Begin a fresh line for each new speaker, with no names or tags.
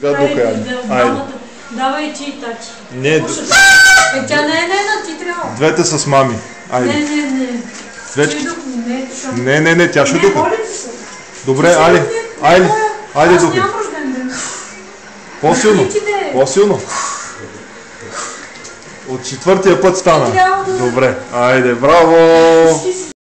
Айде.
Давай ти и тати.
Не,
Тя не е, ти трябва.
двете с мами. Айде. Не, тя ще духа. Добре, айде духа.
Нямам рожден ден.
По-силно. От четвъртия път стана. Добре, айде, браво!